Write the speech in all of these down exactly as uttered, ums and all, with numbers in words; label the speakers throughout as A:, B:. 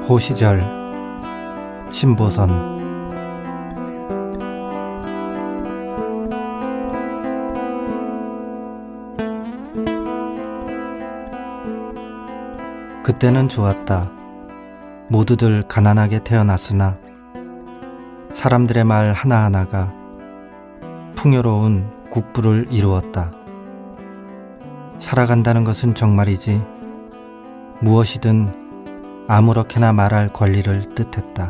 A: 호시절 신보선. 그때는 좋았다. 모두들 가난하게 태어났으나 사람들의 말 하나하나가 풍요로운 국부를 이루었다. 살아간다는 것은 정말이지 무엇이든 아무렇게나 말할 권리를 뜻했다.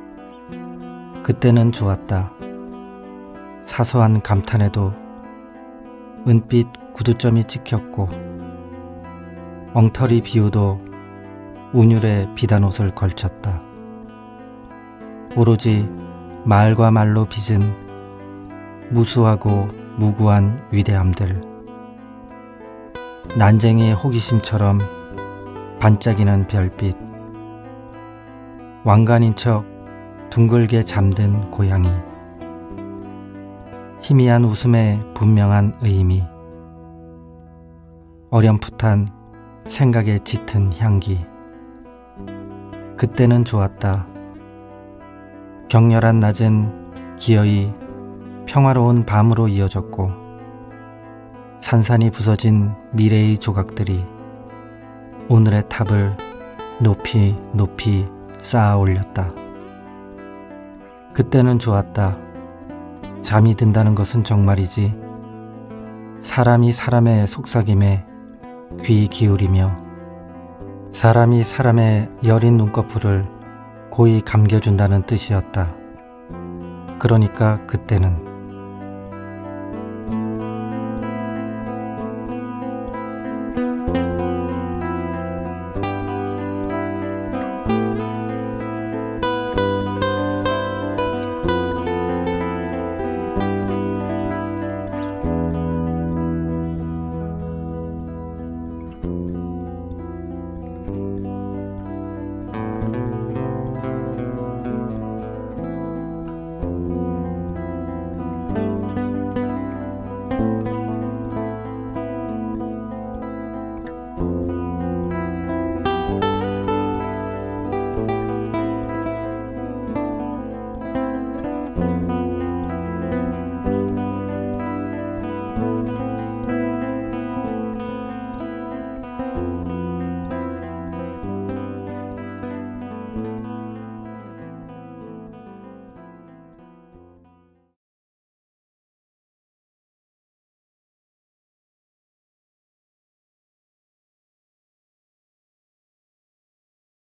A: 그때는 좋았다. 사소한 감탄에도 은빛 구두점이 찍혔고 엉터리 비유도 운율의 비단옷을 걸쳤다. 오로지 말과 말로 빚은 무수하고 무구한 위대함들, 난쟁이의 호기심처럼 반짝이는 별빛, 왕관인 척 둥글게 잠든 고양이, 희미한 웃음의 분명한 의미, 어렴풋한 생각에 짙은 향기. 그때는 좋았다. 격렬한 낮은 기어이 평화로운 밤으로 이어졌고 산산이 부서진 미래의 조각들이 오늘의 탑을 높이 높이 쌓아 올렸다. 그때는 좋았다. 잠이 든다는 것은 정말이지 사람이 사람의 속삭임에 귀 기울이며 사람이 사람의 여린 눈꺼풀을 고이 감겨준다는 뜻이었다. 그러니까 그때는